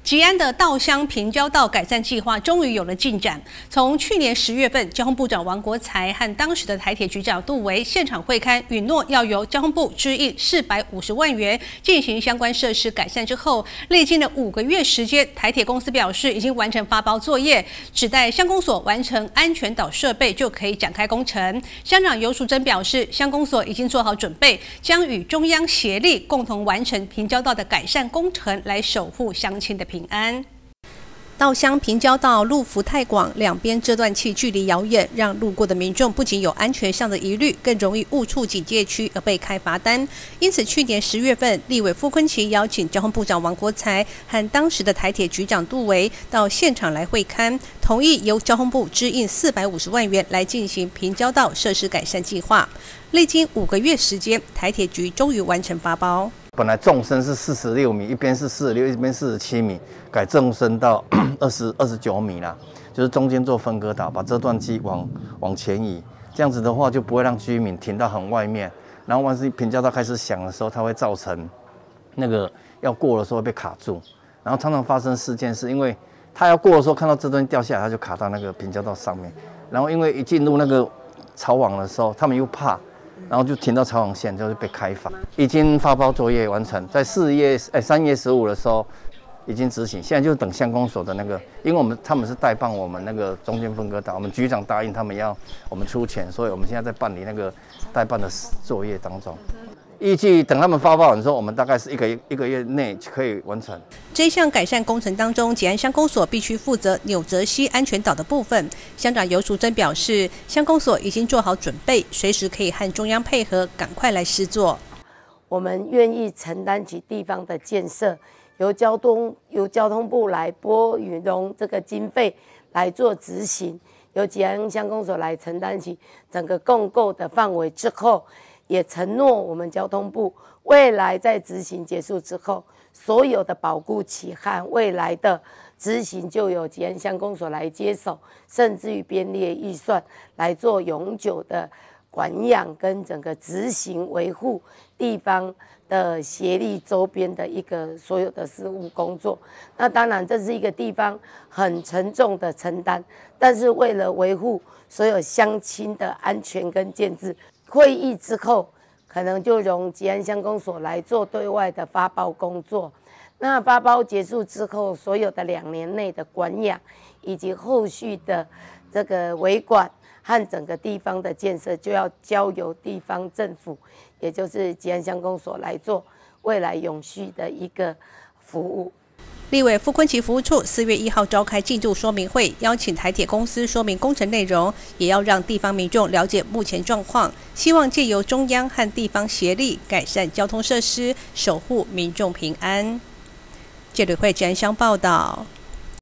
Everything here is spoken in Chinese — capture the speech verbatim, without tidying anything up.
吉安的稻香平交道改善计划终于有了进展。从去年十月份，交通部长王国材和当时的台铁局长杜维现场会勘，允诺要由交通部支应四百五十万元进行相关设施改善之后，历经了五个月时间，台铁公司表示已经完成发包作业，只待乡公所完成安全岛设备就可以展开工程。乡长游淑珍表示，乡公所已经做好准备，将与中央协力，共同完成平交道的改善工程，来守护乡亲的平安。稻香平交道路幅太广，两边遮断器距离遥远，让路过的民众不仅有安全上的疑虑，更容易误触警戒区而被开罚单。因此，去年十月份，立委傅昆萁邀请交通部长王国材和当时的台铁局长杜维到现场来会勘，同意由交通部支应四百五十万元来进行平交道设施改善计划。历经五个月时间，台铁局终于完成发包。 本来纵深是四十六米，一边是四十六，一边四十七米，改纵深到二十二十九米啦，就是中间做分割岛，把遮断机往往前移，这样子的话就不会让居民停到很外面。然后万一平交道开始响的时候，它会造成那个要过的时候被卡住。然后常常发生事件是因为他要过的时候看到遮断掉下来，他就卡到那个平交道上面。然后因为一进入那个草网的时候，他们又怕。然后就停到草网线，就是被开罚。已经发包作业完成，在四月哎三月十五的时候已经执行，现在就是等乡公所的那个，因为我们他们是代办我们那个中间分割岛，我们局长答应他们要我们出钱，所以我们现在在办理那个代办的作业当中。预计等他们发包完之后，我们大概是一个一个月内可以完成。 这项改善工程当中，吉安乡公所必须负责纽泽西安全岛的部分。乡长游淑珍表示，乡公所已经做好准备，随时可以和中央配合，赶快来施作。 我们愿意承担起地方的建设，由交通由交通部来拨予容这个经费来做执行，由吉安乡公所来承担起整个共构的范围之后。也承诺我们交通部未来在执行结束之后，所有的保固期和未来的执行就由吉安乡公所来接手，甚至于编列预算来做永久的管养跟整个执行维护地方的协力周边的一个所有的事务工作。那当然这是一个地方很沉重的承担，但是为了维护所有乡亲的安全跟建制，会议之后，可能就由吉安乡公所来做对外的发包工作。那发包结束之后，所有的两年内的管养，以及后续的这个维管和整个地方的建设，就要交由地方政府，也就是吉安乡公所来做未来永续的一个服务。 立委傅昆萁服务处四月一号召开进度说明会，邀请台铁公司说明工程内容，也要让地方民众了解目前状况，希望借由中央和地方协力改善交通设施，守护民众平安。记者会吉安乡报道。